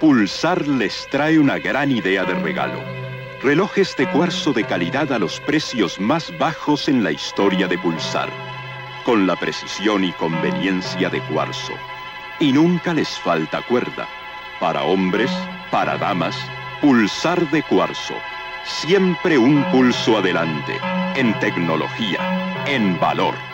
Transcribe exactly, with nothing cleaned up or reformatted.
Pulsar les trae una gran idea de regalo. Relojes de cuarzo de calidad a los precios más bajos en la historia de Pulsar, con la precisión y conveniencia de cuarzo. Y nunca les falta cuerda. Para hombres, para damas, Pulsar de cuarzo. Siempre un pulso adelante, en tecnología, en valor.